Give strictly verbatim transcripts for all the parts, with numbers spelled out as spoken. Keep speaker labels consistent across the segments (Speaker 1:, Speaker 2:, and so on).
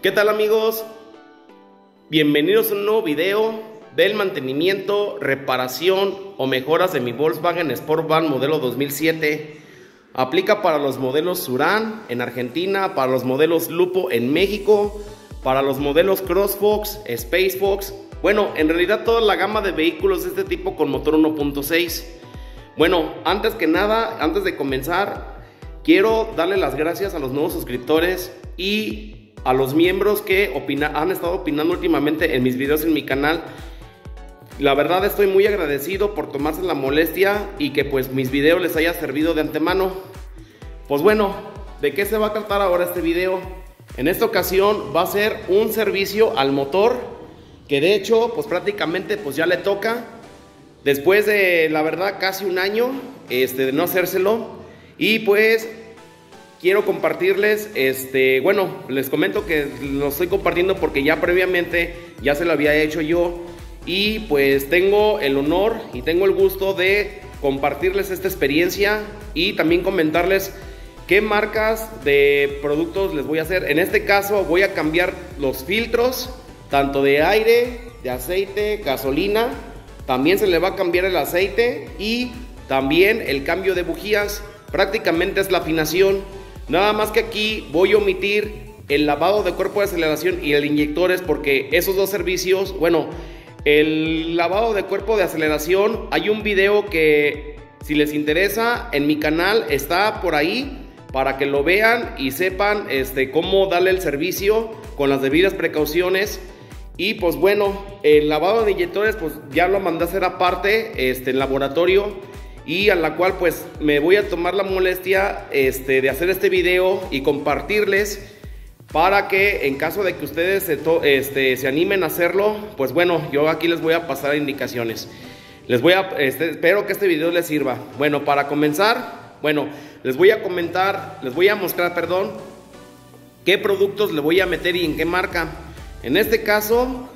Speaker 1: ¿Qué tal, amigos? Bienvenidos a un nuevo video del mantenimiento, reparación o mejoras de mi Volkswagen Sportvan modelo dos mil siete. Aplica para los modelos Surán en Argentina, para los modelos Lupo en México, para los modelos CrossFox, SpaceFox. Bueno, en realidad toda la gama de vehículos de este tipo con motor uno punto seis. Bueno, antes que nada, antes de comenzar, quiero darle las gracias a los nuevos suscriptores y a los miembros que opina, han estado opinando últimamente en mis videos en mi canal. La verdad estoy muy agradecido por tomarse la molestia y que pues mis videos les haya servido de antemano. Pues bueno, ¿de qué se va a tratar ahora este video? En esta ocasión va a ser un servicio al motor, que de hecho pues prácticamente pues ya le toca. Después de la verdad casi un año este, de no hacérselo. Y pues quiero compartirles, este, bueno, les comento que lo estoy compartiendo porque ya previamente ya se lo había hecho yo. Y pues tengo el honor y tengo el gusto de compartirles esta experiencia y también comentarles qué marcas de productos les voy a hacer. En este caso voy a cambiar los filtros, tanto de aire, de aceite, gasolina. También se le va a cambiar el aceite y también el cambio de bujías. Prácticamente es la afinación. Nada más que aquí voy a omitir el lavado de cuerpo de aceleración y el inyectores, porque esos dos servicios, bueno, el lavado de cuerpo de aceleración, hay un video que si les interesa en mi canal está por ahí para que lo vean y sepan este, cómo darle el servicio con las debidas precauciones. Y pues bueno, el lavado de inyectores pues ya lo mandé a hacer aparte este, en laboratorio, y a la cual pues me voy a tomar la molestia este, de hacer este video y compartirles, para que en caso de que ustedes se, este, se animen a hacerlo, pues bueno, yo aquí les voy a pasar indicaciones. Les voy a, este, espero que este video les sirva. Bueno, para comenzar, bueno, les voy a comentar, les voy a mostrar, perdón, qué productos le voy a meter y en qué marca. En este caso,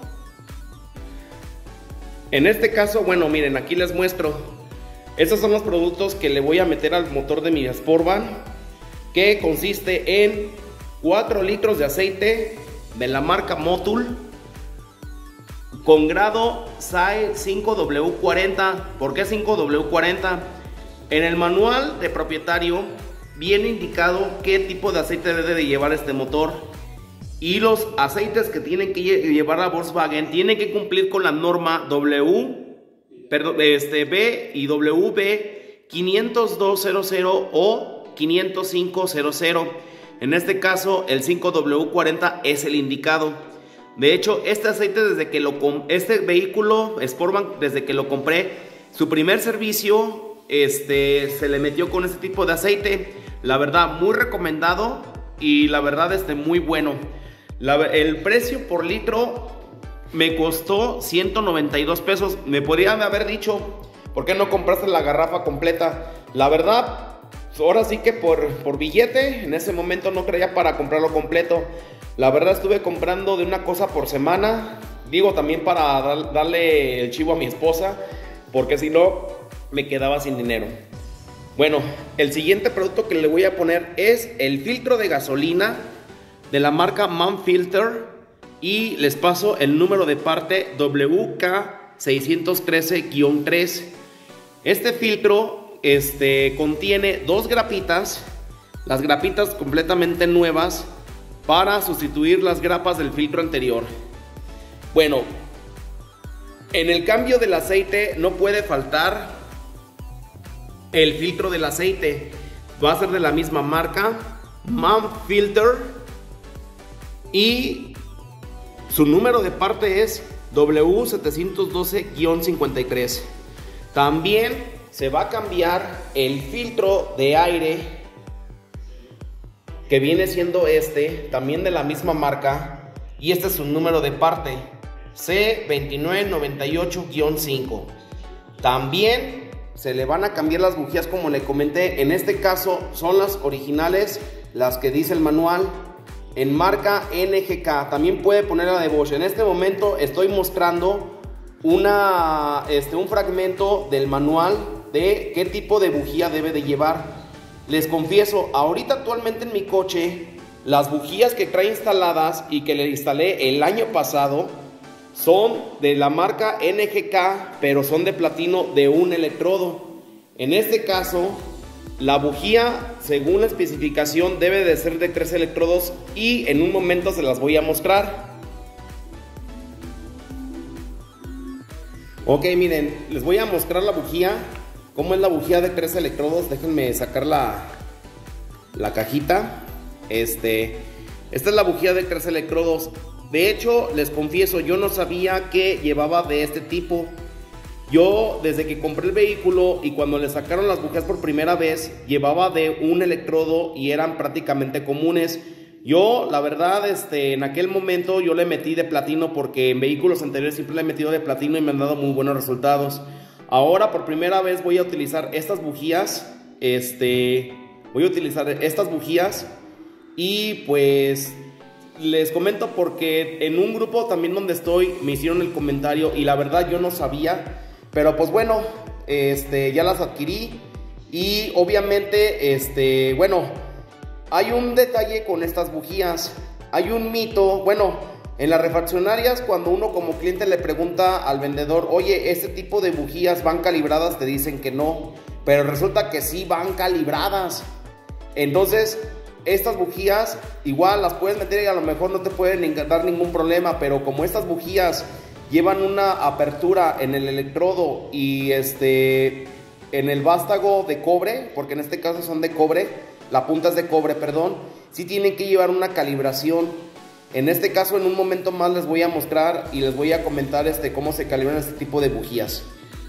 Speaker 1: en este caso, bueno, miren, aquí les muestro. Estos son los productos que le voy a meter al motor de mi Sportvan, que consiste en cuatro litros de aceite de la marca Motul con grado S A E cinco W cuarenta. ¿Por qué cinco W cuarenta? En el manual de propietario viene indicado qué tipo de aceite debe de llevar este motor, y los aceites que tienen que llevar la Volkswagen tienen que cumplir con la norma W Perdón, este B y W B quinientos dos cero cero o quinientos cinco cero cero. En este caso el cinco W cuarenta es el indicado. De hecho, este aceite desde que lo este vehículo Sportvan, desde que lo compré, su primer servicio este se le metió con este tipo de aceite. La verdad muy recomendado y la verdad este muy bueno. La, el precio por litro me costó ciento noventa y dos pesos. Me podrían haber dicho, ¿por qué no compraste la garrafa completa? La verdad, ahora sí que por, por billete, en ese momento no creía para comprarlo completo. La verdad estuve comprando de una cosa por semana. Digo, también para dar, darle el chivo a mi esposa, porque si no, me quedaba sin dinero. Bueno, el siguiente producto que le voy a poner es el filtro de gasolina de la marca Manfilter. Y les paso el número de parte W K seiscientos trece guión tres. Este filtro este, contiene dos grapitas, las grapitas completamente nuevas, para sustituir las grapas del filtro anterior. Bueno, en el cambio del aceite no puede faltar el filtro del aceite. Va a ser de la misma marca, Manfilter, y su número de parte es W setecientos doce guión cincuenta y tres. También se va a cambiar el filtro de aire, que viene siendo este, también de la misma marca, y este es su número de parte, C veintinueve noventa y ocho guión cinco. También se le van a cambiar las bujías, como le comenté. En este caso son las originales, las que dice el manual, en marca N G K. También puede poner la de Bosch. En este momento estoy mostrando una, este, un fragmento del manual de qué tipo de bujía debe de llevar. Les confieso, ahorita actualmente en mi coche Las bujías que trae instaladas y que le instalé el año pasado son de la marca N G K, pero son de platino de un electrodo. En este caso, la bujía, según la especificación, debe de ser de tres electrodos y en un momento se las voy a mostrar. Ok, miren, les voy a mostrar la bujía, cómo es la bujía de tres electrodos. Déjenme sacar la, la cajita. Este, esta es la bujía de tres electrodos. De hecho, les confieso, yo no sabía que llevaba de este tipo. Yo, desde que compré el vehículo y cuando le sacaron las bujías por primera vez, llevaba de un electrodo y eran prácticamente comunes. Yo, la verdad, este, en aquel momento yo le metí de platino porque en vehículos anteriores siempre le he metido de platino y me han dado muy buenos resultados. Ahora, por primera vez, voy a utilizar estas bujías. Este, voy a utilizar estas bujías y pues les comento porque en un grupo también donde estoy me hicieron el comentario y la verdad yo no sabía, pero pues bueno, este, ya las adquirí y obviamente, este, bueno, hay un detalle con estas bujías, hay un mito, bueno, en las refaccionarias cuando uno como cliente le pregunta al vendedor, oye, este tipo de bujías van calibradas, te dicen que no, pero resulta que sí van calibradas. Entonces, estas bujías igual las puedes meter y a lo mejor no te pueden dar ningún problema, pero como estas bujías llevan una apertura en el electrodo y este en el vástago de cobre, porque en este caso son de cobre, la punta es de cobre, perdón, sí tienen que llevar una calibración. En este caso, en un momento más les voy a mostrar y les voy a comentar este cómo se calibran este tipo de bujías.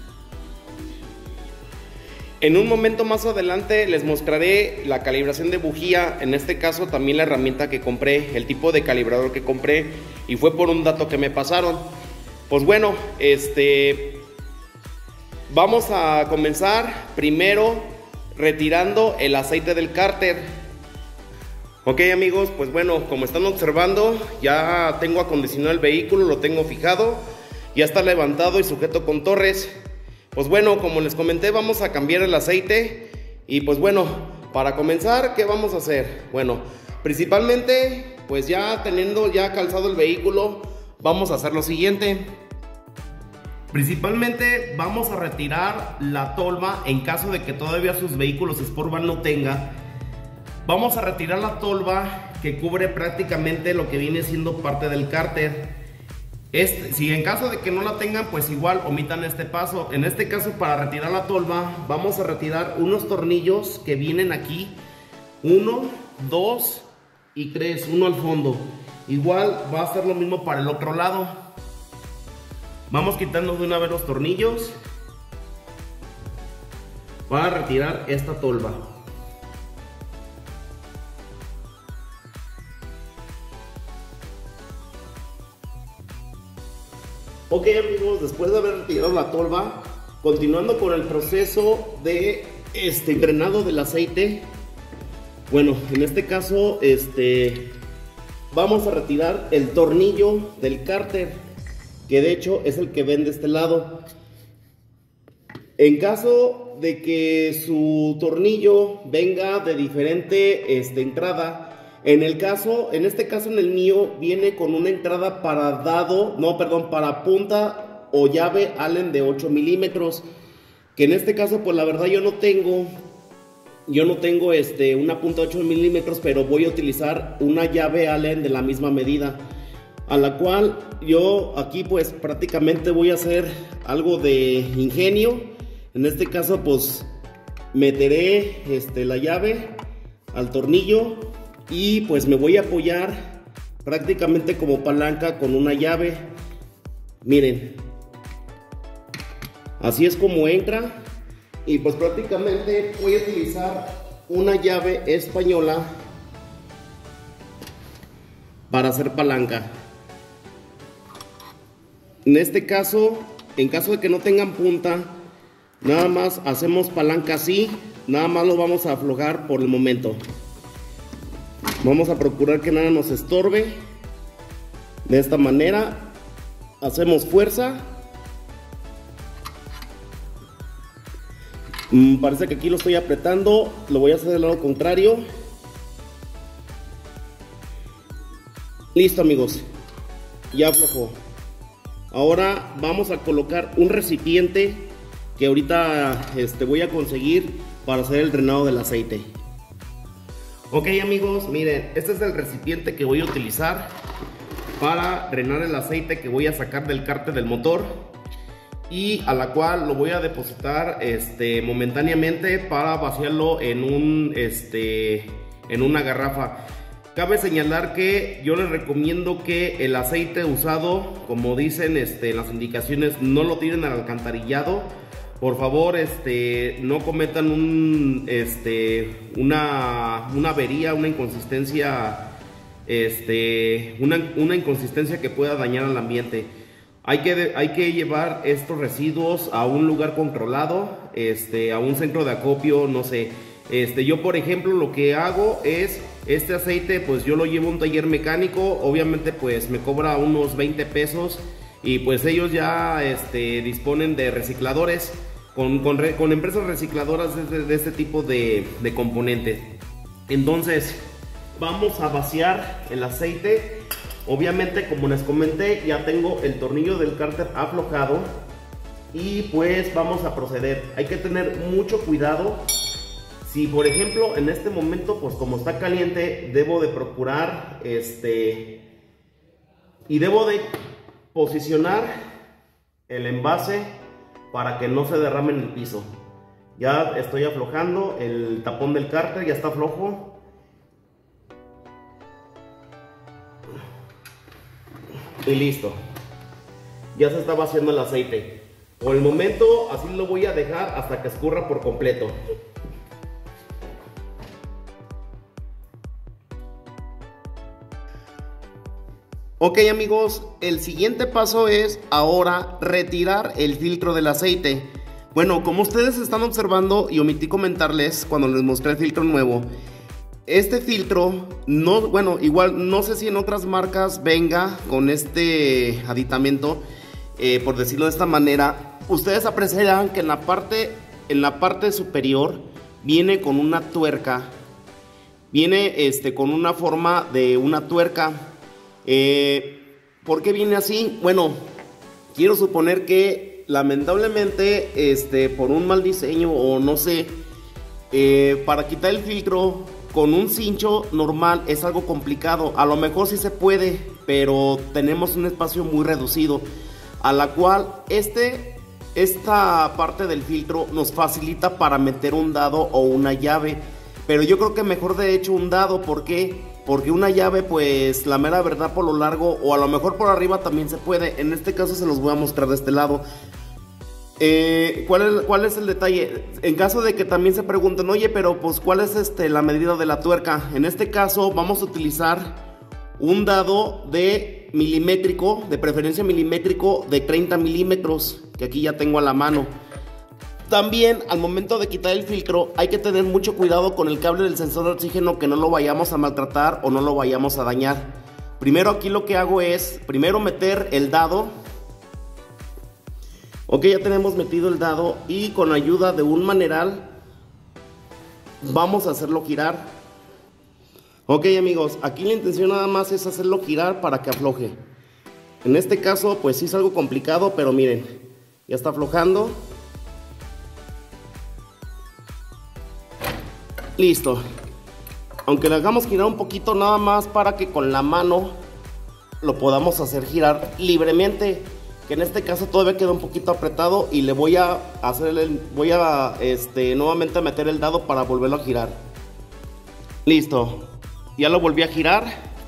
Speaker 1: En un momento más adelante les mostraré la calibración de bujía, en este caso también la herramienta que compré, el tipo de calibrador que compré y fue por un dato que me pasaron. Pues bueno, este, vamos a comenzar primero retirando el aceite del cárter. Ok amigos, pues bueno, como están observando, ya tengo acondicionado el vehículo, lo tengo fijado, ya está levantado y sujeto con torres. Pues bueno, como les comenté, vamos a cambiar el aceite y pues bueno, para comenzar, ¿qué vamos a hacer? Bueno, principalmente, pues ya teniendo ya calzado el vehículo, vamos a hacer lo siguiente. Principalmente vamos a retirar la tolva en caso de que todavía sus vehículos Sportvan no tenga. Vamos a retirar la tolva que cubre prácticamente lo que viene siendo parte del cárter. Este, si en caso de que no la tengan, pues igual omitan este paso. En este caso, para retirar la tolva, vamos a retirar unos tornillos que vienen aquí. Uno, dos y tres, uno al fondo. Igual va a ser lo mismo para el otro lado. Vamos quitando de una vez los tornillos para retirar esta tolva. Ok amigos, después de haber retirado la tolva, continuando con el proceso de este drenado del aceite. Bueno, en este caso, este, vamos a retirar el tornillo del cárter, que de hecho es el que ven de este lado. En caso de que su tornillo venga de diferente este, entrada, En el caso, en este caso en el mío viene con una entrada para dado, no, perdón, para punta o llave Allen de ocho milímetros, que en este caso pues la verdad yo no tengo, yo no tengo este, una punta de ocho milímetros, pero voy a utilizar una llave Allen de la misma medida, a la cual yo aquí pues prácticamente voy a hacer algo de ingenio. En este caso pues meteré este, la llave al tornillo y pues me voy a apoyar prácticamente como palanca con una llave. Miren, así es como entra, y pues prácticamente voy a utilizar una llave española para hacer palanca. En este caso, en caso de que no tengan punta, nada más hacemos palanca así, nada más lo vamos a aflojar por el momento. Vamos a procurar que nada nos estorbe. De esta manera hacemos fuerza. Mm, parece que aquí lo estoy apretando. Lo voy a hacer del lado contrario. Listo, amigos, ya aflojó. Ahora vamos a colocar un recipiente que ahorita este, voy a conseguir para hacer el drenado del aceite. Ok, amigos, miren, este es el recipiente que voy a utilizar para drenar el aceite que voy a sacar del cárter del motor, y a la cual lo voy a depositar este, momentáneamente para vaciarlo en, un, este, en una garrafa. Cabe señalar que yo les recomiendo que el aceite usado, como dicen este, en las indicaciones, no lo tiren al alcantarillado. Por favor, este, no cometan un, este, una, una avería, una inconsistencia, este, una, una inconsistencia que pueda dañar al ambiente. Hay que, hay que llevar estos residuos a un lugar controlado, este, a un centro de acopio, no sé. Este, yo, por ejemplo, lo que hago es, este aceite, pues yo lo llevo a un taller mecánico. Obviamente, pues me cobra unos veinte pesos, y pues ellos ya este, disponen de recicladores, con, con, con empresas recicladoras de, de este tipo de, de componentes. Entonces, vamos a vaciar el aceite. Obviamente, como les comenté, ya tengo el tornillo del cárter aflojado, y pues vamos a proceder. Hay que tener mucho cuidado. Si por ejemplo en este momento, pues como está caliente, debo de procurar este y debo de posicionar el envase para que no se derrame en el piso. Ya estoy aflojando el tapón del cárter, ya está flojo. Y listo. Ya se está vaciando el aceite. Por el momento así lo voy a dejar hasta que escurra por completo. Ok, amigos, el siguiente paso es ahora retirar el filtro del aceite. Bueno, como ustedes están observando, y omití comentarles cuando les mostré el filtro nuevo, este filtro, no, bueno, igual no sé si en otras marcas venga con este aditamento, eh, por decirlo de esta manera. Ustedes apreciarán que en la parte, en la parte superior viene con una tuerca, viene este, con una forma de una tuerca. Eh, ¿Por qué viene así? Bueno, quiero suponer que lamentablemente este, por un mal diseño o no sé, eh, para quitar el filtro con un cincho normal es algo complicado. A lo mejor sí se puede, pero tenemos un espacio muy reducido, a la cual este, esta parte del filtro nos facilita para meter un dado o una llave. Pero yo creo que mejor de hecho un dado. ¿Por qué? Porque una llave, pues la mera verdad, por lo largo o a lo mejor por arriba también se puede. En este caso se los voy a mostrar de este lado. Eh, ¿cuál es, ¿Cuál es el detalle? En caso de que también se pregunten, oye, pero pues ¿cuál es este, la medida de la tuerca? En este caso vamos a utilizar un dado de milimétrico, de preferencia milimétrico de treinta milímetros, que aquí ya tengo a la mano. También al momento de quitar el filtro hay que tener mucho cuidado con el cable del sensor de oxígeno, que no lo vayamos a maltratar o no lo vayamos a dañar. Primero aquí lo que hago es, primero meter el dado. Ok, ya tenemos metido el dado, y con ayuda de un maneral vamos a hacerlo girar. Ok, amigos, aquí la intención nada más es hacerlo girar para que afloje. En este caso pues sí es algo complicado, pero miren, ya está aflojando. Listo. Aunque le hagamos girar un poquito nada más para que con la mano lo podamos hacer girar libremente, que en este caso todavía queda un poquito apretado, y le voy a hacer el, voy a este, nuevamente meter el dado para volverlo a girar. Listo. Ya lo volví a girar.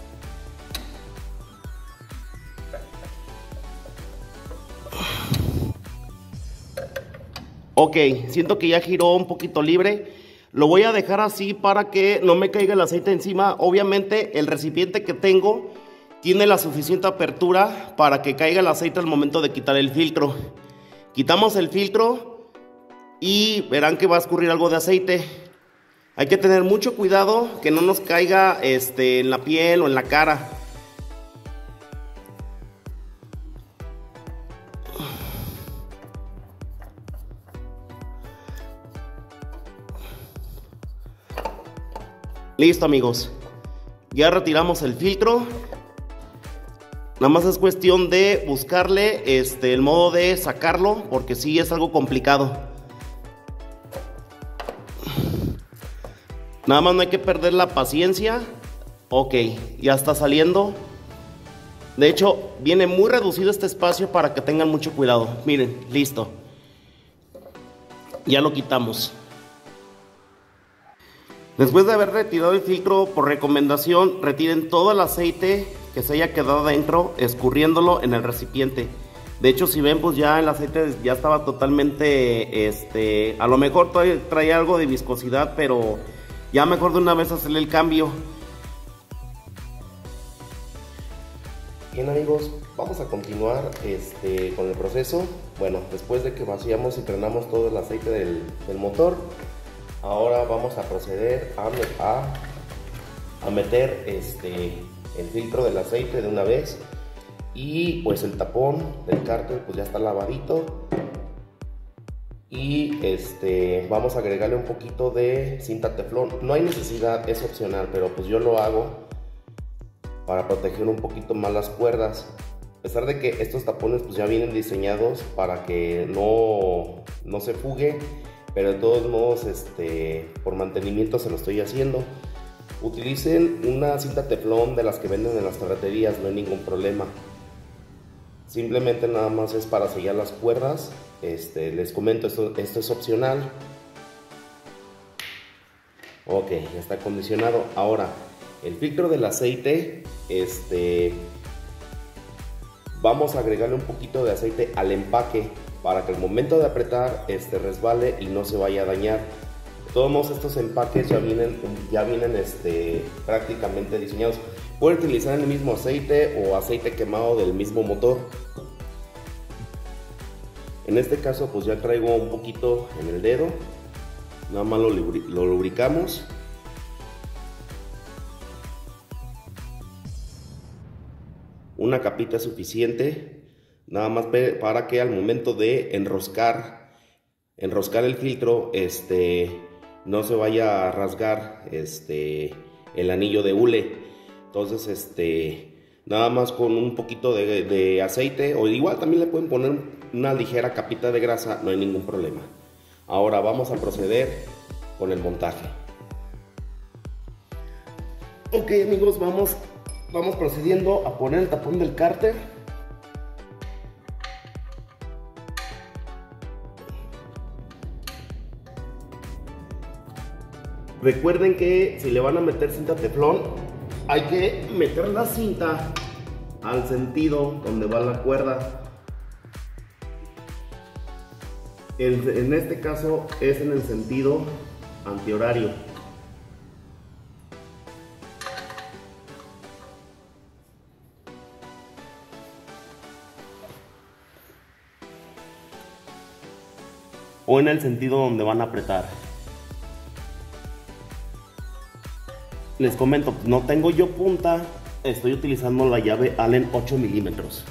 Speaker 1: Ok, siento que ya giró un poquito libre. Lo voy a dejar así para que no me caiga el aceite encima. Obviamente el recipiente que tengo tiene la suficiente apertura para que caiga el aceite al momento de quitar el filtro. Quitamos el filtro y verán que va a escurrir algo de aceite. Hay que tener mucho cuidado que no nos caiga este, en la piel o en la cara. Listo, amigos, ya retiramos el filtro. Nada más es cuestión de buscarle este, el modo de sacarlo, porque sí es algo complicado. Nada más no hay que perder la paciencia. Ok, ya está saliendo. De hecho, viene muy reducido este espacio para que tengan mucho cuidado. Miren, listo. Ya lo quitamos. Después de haber retirado el filtro, por recomendación, retiren todo el aceite que se haya quedado adentro, escurriéndolo en el recipiente. De hecho, si ven, pues ya el aceite ya estaba totalmente, este, a lo mejor todavía traía algo de viscosidad, pero ya mejor de una vez hacerle el cambio. Bien amigos, vamos a continuar este, con el proceso. Bueno, después de que vaciamos y frenamos todo el aceite del, del motor, ahora vamos a proceder a, a, a meter este, el filtro del aceite de una vez. Y pues el tapón del cárter pues ya está lavadito. Y este, vamos a agregarle un poquito de cinta teflón. No hay necesidad, es opcional, pero pues yo lo hago para proteger un poquito más las cuerdas. A pesar de que estos tapones pues ya vienen diseñados para que no, no se fugue, pero de todos modos este, por mantenimiento se lo estoy haciendo. Utilicen una cinta teflón de las que venden en las ferreterías, no hay ningún problema. Simplemente nada más es para sellar las cuerdas. Este, les comento, esto, esto es opcional. Ok, ya está acondicionado. Ahora, el filtro del aceite, este, vamos a agregarle un poquito de aceite al empaque para que al momento de apretar este, resbale y no se vaya a dañar. De todos modos, estos empaques ya vienen, ya vienen este, prácticamente diseñados. Pueden utilizar el mismo aceite o aceite quemado del mismo motor. En este caso pues ya traigo un poquito en el dedo, nada más lo, lo lubricamos. Una capita suficiente, nada más para que al momento de enroscar, enroscar el filtro, este, no se vaya a rasgar este, el anillo de hule. Entonces, este, nada más con un poquito de, de aceite, o igual también le pueden poner una ligera capita de grasa, no hay ningún problema. Ahora vamos a proceder con el montaje. Ok amigos, vamos, vamos procediendo a poner el tapón del cárter. Recuerden que si le van a meter cinta teflón, hay que meter la cinta al sentido donde va la cuerda. En, en este caso es en el sentido antihorario. O en el sentido donde van a apretar. Les comento, no tengo yo punta, estoy utilizando la llave Allen ocho milímetros.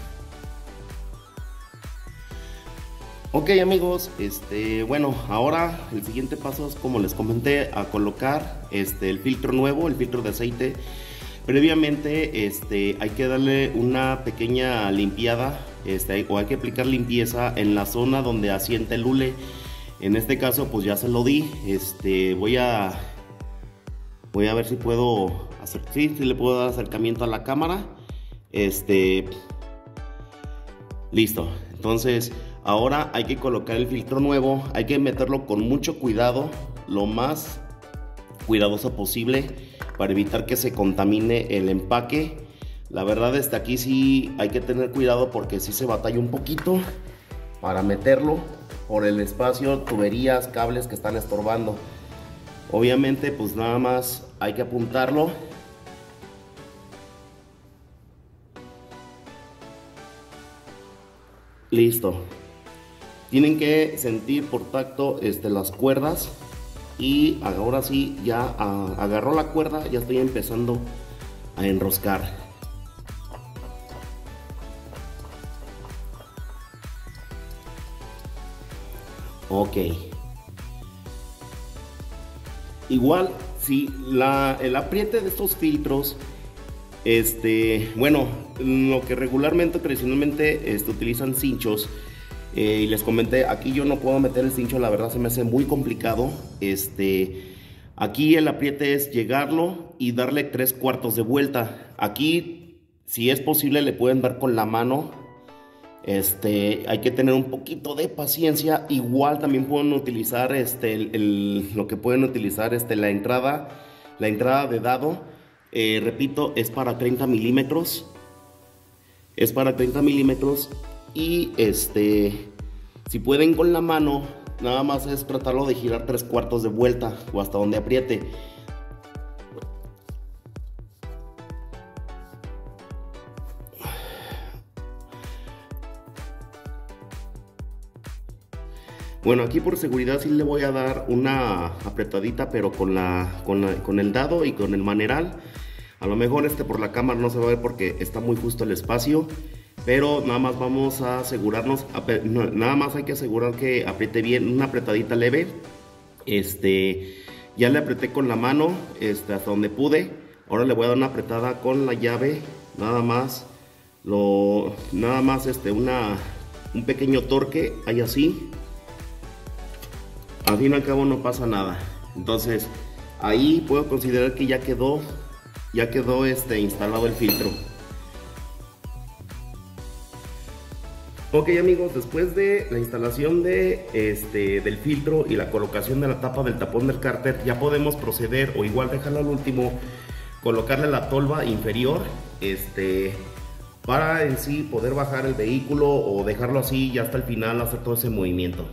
Speaker 1: Ok amigos, este, bueno, ahora el siguiente paso es, como les comenté, a colocar este, el filtro nuevo, el filtro de aceite. Previamente este, hay que darle una pequeña limpiada, este, o hay que aplicar limpieza en la zona donde asienta el hule. En este caso pues ya se lo di. Este, voy a voy a ver si puedo hacer, sí, si le puedo dar acercamiento a la cámara. Este, listo. Entonces ahora hay que colocar el filtro nuevo, hay que meterlo con mucho cuidado, lo más cuidadoso posible, para evitar que se contamine el empaque. La verdad, hasta aquí sí hay que tener cuidado porque sí se batalla un poquito para meterlo por el espacio, tuberías, cables que están estorbando. Obviamente pues nada más hay que apuntarlo. Listo. Tienen que sentir por tacto este, las cuerdas. Y ahora sí, ya a, agarró la cuerda, ya estoy empezando a enroscar. Ok. Igual, si la, el apriete de estos filtros, este, bueno, lo que regularmente, tradicionalmente, este, utilizan cinchos. Eh, y les comenté, aquí yo no puedo meter el cincho, la verdad se me hace muy complicado. Este, aquí el apriete es llegarlo y darle tres cuartos de vuelta. Aquí, si es posible, le pueden dar con la mano. Este, hay que tener un poquito de paciencia. Igual también pueden utilizar este, el, el, lo que pueden utilizar este, la entrada, la entrada de dado. Eh, repito, es para treinta milímetros. Es para treinta milímetros. Y este, si pueden con la mano, nada más es tratarlo de girar tres cuartos de vuelta o hasta donde apriete. Bueno, aquí por seguridad sí le voy a dar una apretadita, pero con, la, con, la, con el dado y con el maneral. A lo mejor este por la cámara no se va a ver porque está muy justo el espacio. Pero nada más vamos a asegurarnos, nada más hay que asegurar que apriete bien, una apretadita leve. Este, ya le apreté con la mano este, hasta donde pude. Ahora le voy a dar una apretada con la llave, nada más, lo, nada más este, una, un pequeño torque, ahí así. Al fin y al cabo no pasa nada. Entonces ahí puedo considerar que ya quedó, ya quedó este, instalado el filtro. Ok amigos, después de la instalación de, este, del filtro y la colocación de la tapa del tapón del cárter, ya podemos proceder, o igual dejarlo al último, colocarle la tolva inferior este, para en sí poder bajar el vehículo o dejarlo así y hasta el final hacer todo ese movimiento.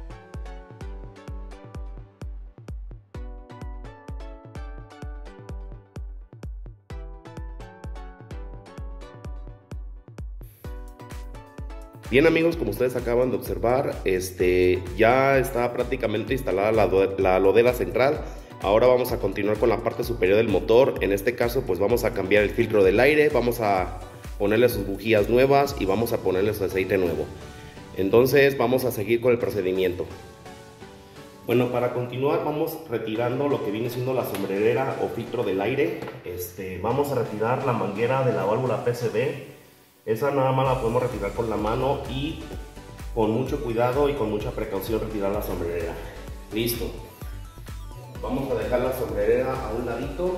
Speaker 1: Bien amigos, como ustedes acaban de observar, este, ya está prácticamente instalada la, la lodera central. Ahora vamos a continuar con la parte superior del motor. En este caso pues vamos a cambiar el filtro del aire, vamos a ponerle sus bujías nuevas y vamos a ponerle su aceite nuevo. Entonces vamos a seguir con el procedimiento. Bueno, para continuar vamos retirando lo que viene siendo la sombrerera o filtro del aire. Este, vamos a retirar la manguera de la válvula P C B. Esa nada más la podemos retirar con la mano y con mucho cuidado y con mucha precaución retirar la sombrerera. Listo. Vamos a dejar la sombrerera a un ladito.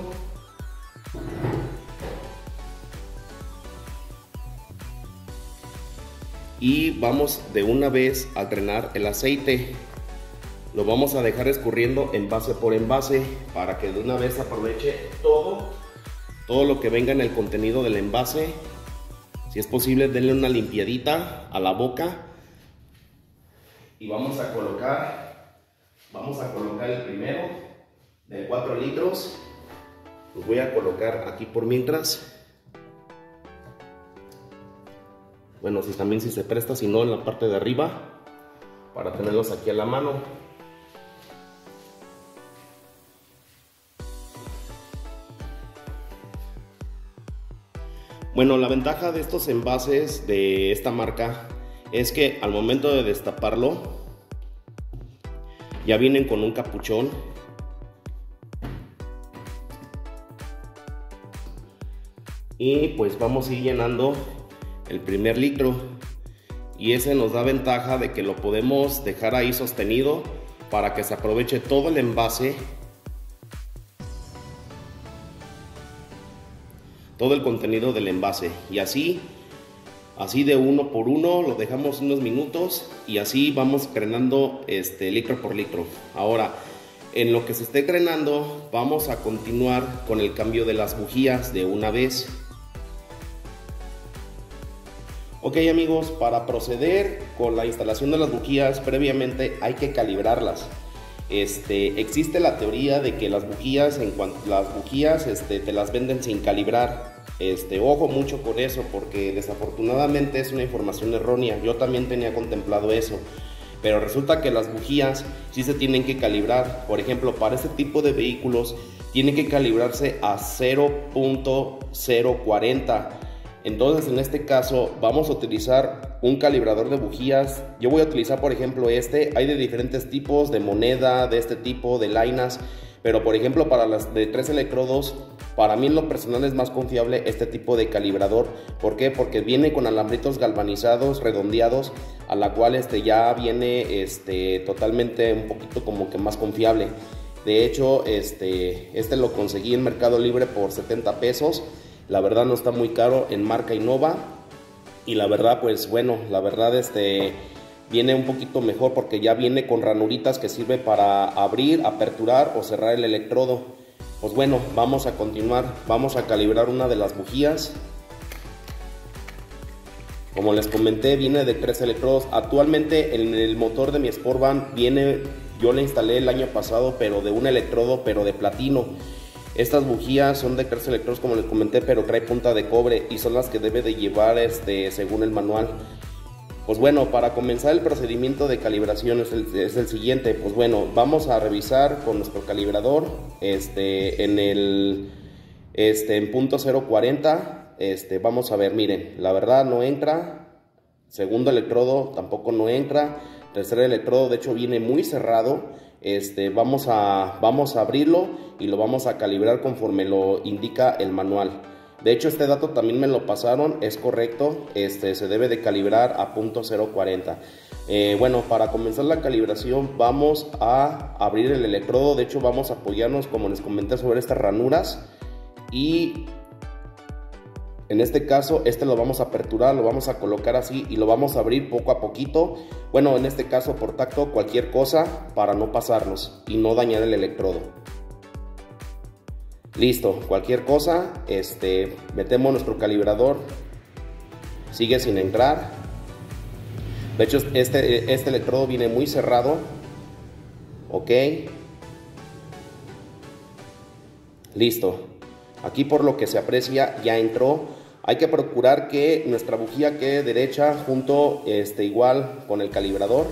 Speaker 1: Y vamos de una vez a drenar el aceite. Lo vamos a dejar escurriendo envase por envase para que de una vez aproveche todo, todo lo que venga en el contenido del envase. Si es posible, denle una limpiadita a la boca y vamos a colocar, vamos a colocar el primero de cuatro litros. Los voy a colocar aquí por mientras. Bueno, si también si se presta, si no en la parte de arriba, para tenerlos aquí a la mano. Bueno, la ventaja de estos envases de esta marca es que al momento de destaparlo ya vienen con un capuchón. Y pues vamos a ir llenando el primer litro y ese nos da ventaja de que lo podemos dejar ahí sostenido para que se aproveche todo el envase, todo el contenido del envase, y así así de uno por uno lo dejamos unos minutos y así vamos crenando este litro por litro. Ahora, en lo que se esté crenando, vamos a continuar con el cambio de las bujías de una vez. Ok amigos, para proceder con la instalación de las bujías, previamente hay que calibrarlas. Este, existe la teoría de que las bujías, en cuanto las bujías este, te las venden sin calibrar. Este, ojo mucho con eso, porque desafortunadamente es una información errónea. Yo también tenía contemplado eso, pero resulta que las bujías sí se tienen que calibrar. Por ejemplo, para este tipo de vehículos tiene que calibrarse a cero punto cero cuarenta. Entonces en este caso vamos a utilizar un calibrador de bujías. Yo voy a utilizar por ejemplo este. Hay de diferentes tipos, de moneda, de este tipo, de lainas, Pero por ejemplo, para las de tres electrodos, para mí en lo personal es más confiable este tipo de calibrador. ¿Por qué? Porque viene con alambritos galvanizados, redondeados, a la cual este ya viene este, totalmente un poquito como que más confiable. De hecho, este, este lo conseguí en Mercado Libre por setenta pesos. La verdad no está muy caro, en marca Innova. Y la verdad, pues bueno, la verdad este... viene un poquito mejor porque ya viene con ranuritas que sirve para abrir, aperturar o cerrar el electrodo. Pues bueno, vamos a continuar, vamos a calibrar una de las bujías. Como les comenté, viene de tres electrodos. Actualmente en el motor de mi Sportvan viene, yo le instalé el año pasado, pero de un electrodo, pero de platino. Estas bujías son de tres electrodos como les comenté, pero trae punta de cobre y son las que debe de llevar este, según el manual. Pues bueno, para comenzar el procedimiento de calibración es el, es el siguiente. Pues bueno, vamos a revisar con nuestro calibrador este, en el este, en punto cero cuarenta. Este, vamos a ver, miren, la verdad no entra. Segundo electrodo tampoco no entra. Tercer electrodo de hecho viene muy cerrado. Este, vamos a, vamos a abrirlo y lo vamos a calibrar conforme lo indica el manual. De hecho, este dato también me lo pasaron, es correcto, este, se debe de calibrar a punto cero cuarenta. Eh, bueno, para comenzar la calibración vamos a abrir el electrodo. De hecho, vamos a apoyarnos, como les comenté, sobre estas ranuras. Y en este caso, este lo vamos a aperturar, lo vamos a colocar así y lo vamos a abrir poco a poquito. Bueno, en este caso por tacto, cualquier cosa para no pasarnos y no dañar el electrodo. Listo, cualquier cosa, este, metemos nuestro calibrador, sigue sin entrar. De hecho, este, este electrodo viene muy cerrado. Ok. Listo. Aquí por lo que se aprecia ya entró. Hay que procurar que nuestra bujía quede derecha junto, este, igual con el calibrador.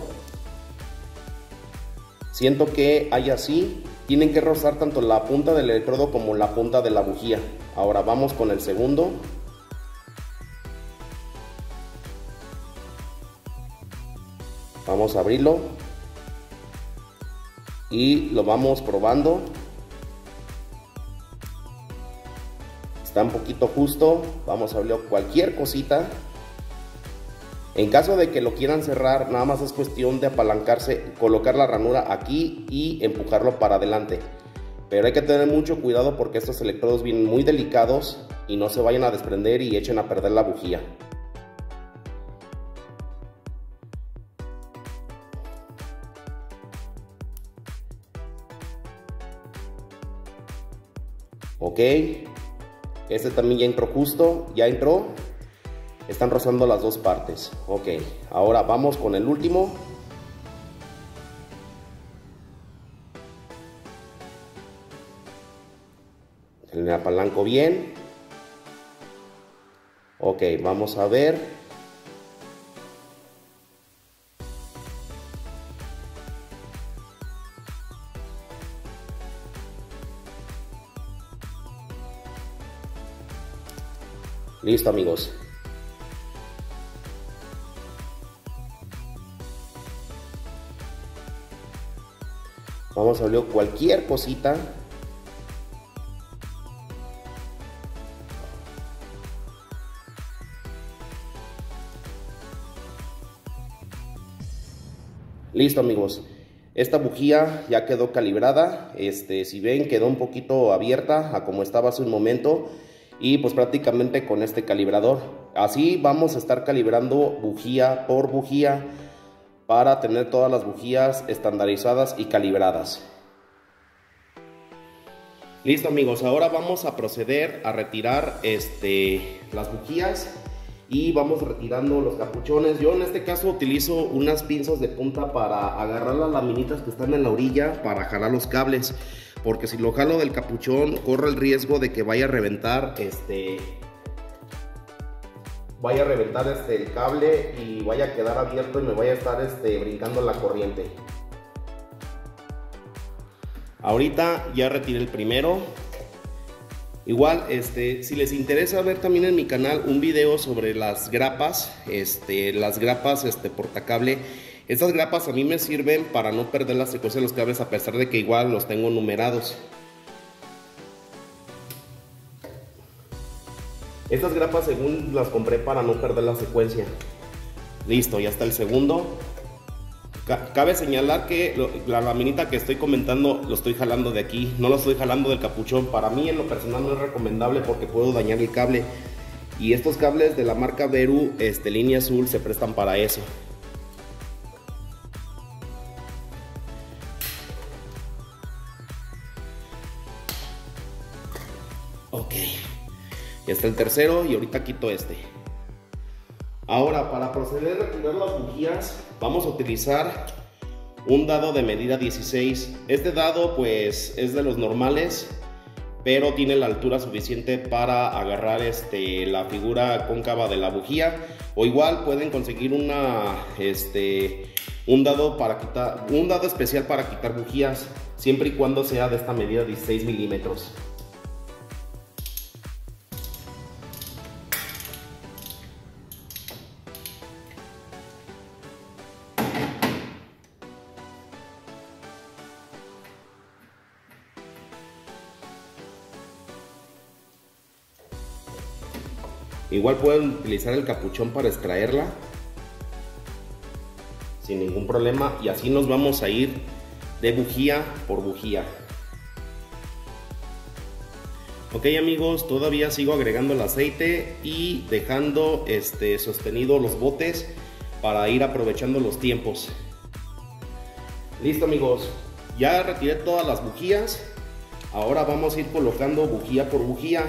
Speaker 1: Siento que hay así. Tienen que rozar tanto la punta del electrodo como la punta de la bujía. Ahora vamos con el segundo. Vamos a abrirlo. Y lo vamos probando. Está un poquito justo. Vamos a abrir cualquier cosita. En caso de que lo quieran cerrar, nada más es cuestión de apalancarse, colocar la ranura aquí y empujarlo para adelante. Pero hay que tener mucho cuidado porque estos electrodos vienen muy delicados y no se vayan a desprender y echen a perder la bujía. Ok, este también ya entró justo, ya entró. Están rozando las dos partes. Ok, ahora vamos con el último. Le apalanco bien. Ok, vamos a ver. Listo, amigos. Vamos a abrir cualquier cosita. Listo, amigos. Esta bujía ya quedó calibrada. Este, si ven, quedó un poquito abierta a como estaba hace un momento. Y pues prácticamente con este calibrador. Así vamos a estar calibrando bujía por bujía, para tener todas las bujías estandarizadas y calibradas. Listo, amigos, ahora vamos a proceder a retirar este, las bujías y vamos retirando los capuchones. Yo en este caso utilizo unas pinzas de punta para agarrar las laminitas que están en la orilla para jalar los cables, porque si lo jalo del capuchón corre el riesgo de que vaya a reventar este vaya a reventar este, el cable y vaya a quedar abierto y me vaya a estar este, brincando la corriente. Ahorita ya retiré el primero. Igual, este, si les interesa ver también en mi canal un video sobre las grapas, este, las grapas este, portacable. Estas grapas a mí me sirven para no perder la secuencia de los cables, a pesar de que igual los tengo numerados. Estas grapas según las compré para no perder la secuencia. Listo, ya está el segundo. Cabe señalar que lo, la laminita que estoy comentando lo estoy jalando de aquí, no lo estoy jalando del capuchón. Para mí en lo personal no es recomendable porque puedo dañar el cable. Y estos cables de la marca Veru, este, línea azul, se prestan para eso. Ok, ya está el tercero y ahorita quito este. Ahora, para proceder a retirar las bujías, vamos a utilizar un dado de medida dieciséis. Este dado pues es de los normales, pero tiene la altura suficiente para agarrar este, la figura cóncava de la bujía. O igual pueden conseguir una, este, un, dado para quitar, un dado especial para quitar bujías, siempre y cuando sea de esta medida dieciséis milímetros. Igual pueden utilizar el capuchón para extraerla sin ningún problema, y así nos vamos a ir de bujía por bujía. Ok amigos, todavía sigo agregando el aceite y dejando este, sostenido los botes para ir aprovechando los tiempos. Listo amigos, ya retiré todas las bujías. Ahora vamos a ir colocando bujía por bujía.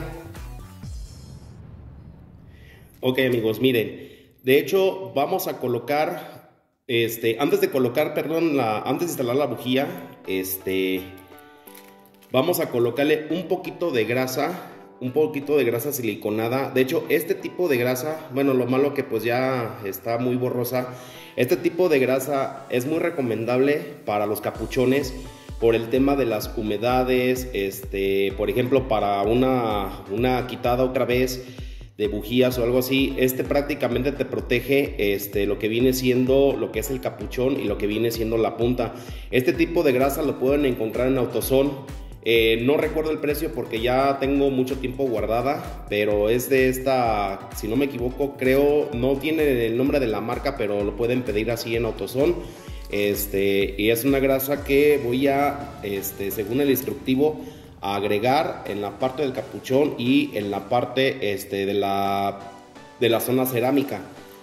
Speaker 1: Ok amigos, miren, de hecho vamos a colocar, este, antes de colocar, perdón, la, antes de instalar la bujía, este, vamos a colocarle un poquito de grasa, un poquito de grasa siliconada. De hecho, este tipo de grasa, bueno, lo malo que pues ya está muy borrosa, este tipo de grasa es muy recomendable para los capuchones por el tema de las humedades, este, por ejemplo, para una, una quitada otra vez de bujías o algo así. Este prácticamente te protege este, lo que viene siendo lo que es el capuchón y lo que viene siendo la punta. Este tipo de grasa lo pueden encontrar en AutoZone. Eh, no recuerdo el precio porque ya tengo mucho tiempo guardada, pero es de esta, si no me equivoco, creo, no tiene el nombre de la marca, pero lo pueden pedir así en AutoZone. Este, y es una grasa que voy a, este, según el instructivo, a agregar en la parte del capuchón y en la parte este, de, la, de la zona cerámica.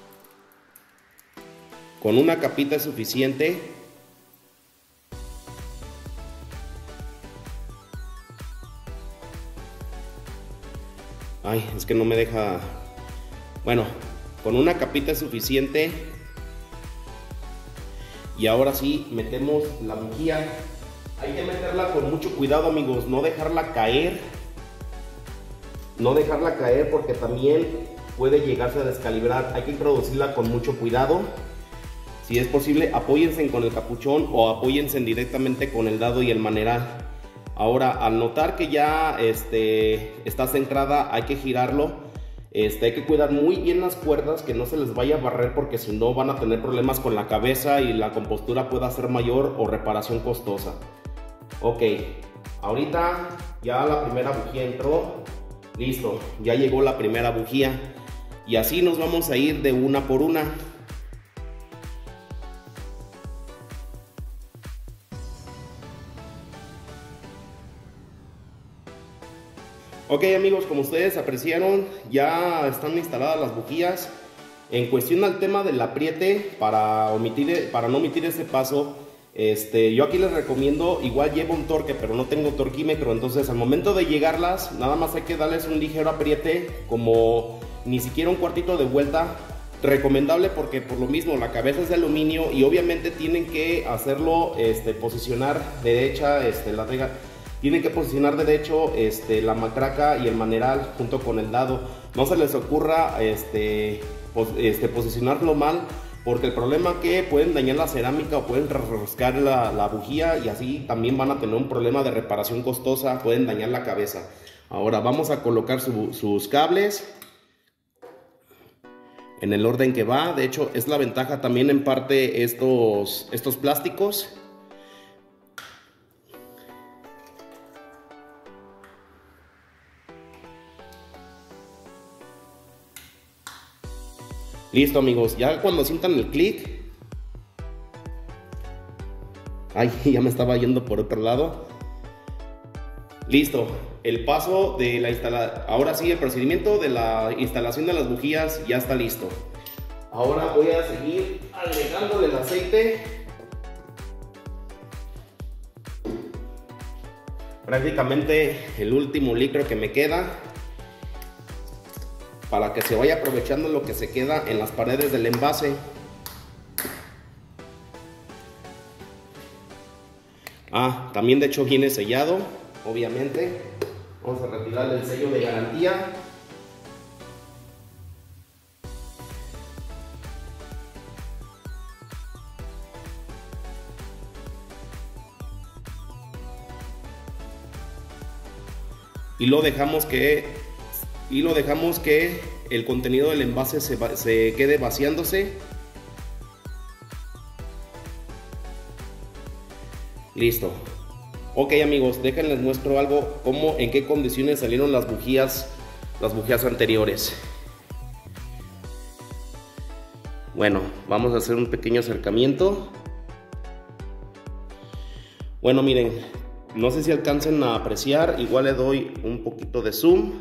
Speaker 1: Con una capita es suficiente. Ay, es que no me deja. Bueno, con una capita es suficiente. Y ahora sí, metemos la bujía. Hay que meterla con mucho cuidado amigos, no dejarla caer. No dejarla caer porque también puede llegarse a descalibrar. Hay que introducirla con mucho cuidado. Si es posible, apóyense con el capuchón o apóyense directamente con el dado y el maneral. Ahora, al notar que ya este, está centrada, hay que girarlo. Este, hay que cuidar muy bien las cuerdas, que no se les vaya a barrer, porque si no van a tener problemas con la cabeza y la compostura pueda ser mayor o reparación costosa. Ok, ahorita ya la primera bujía entró. Listo, ya llegó la primera bujía. Y así nos vamos a ir de una por una. Ok amigos, como ustedes apreciaron, ya están instaladas las bujías. En cuestión al tema del apriete, para, omitir, para no omitir ese paso, este, yo aquí les recomiendo, igual llevo un torque, pero no tengo torquímetro, entonces al momento de llegarlas, nada más hay que darles un ligero apriete, como ni siquiera un cuartito de vuelta. Recomendable porque por lo mismo la cabeza es de aluminio y obviamente tienen que hacerlo, este, posicionar derecha, este, la rega. Tienen que posicionar derecho este, la matraca y el maneral junto con el dado. No se les ocurra este, pos, este, posicionarlo mal, porque el problema es que pueden dañar la cerámica o pueden roscar la, la bujía, y así también van a tener un problema de reparación costosa, pueden dañar la cabeza. Ahora vamos a colocar su, sus cables. en el orden que va. De hecho, es la ventaja también en parte estos, estos plásticos. Listo, amigos, ya cuando sientan el clic. Ay, ya me estaba yendo por otro lado. Listo, el paso de la instalación. Ahora sí, el procedimiento de la instalación de las bujías ya está listo. Ahora voy a seguir agregándole el aceite. Prácticamente el último litro que me queda, para que se vaya aprovechando lo que se queda en las paredes del envase. Ah, también de hecho viene sellado, obviamente. Vamos a retirar el sello de garantía. Y lo dejamos que y lo dejamos que el contenido del envase se, va, se quede vaciándose. Listo. Ok, amigos, déjenles muestro algo, cómo, en qué condiciones salieron las bujías, las bujías anteriores. Bueno, vamos a hacer un pequeño acercamiento. Bueno, miren, no sé si alcancen a apreciar, igual le doy un poquito de zoom.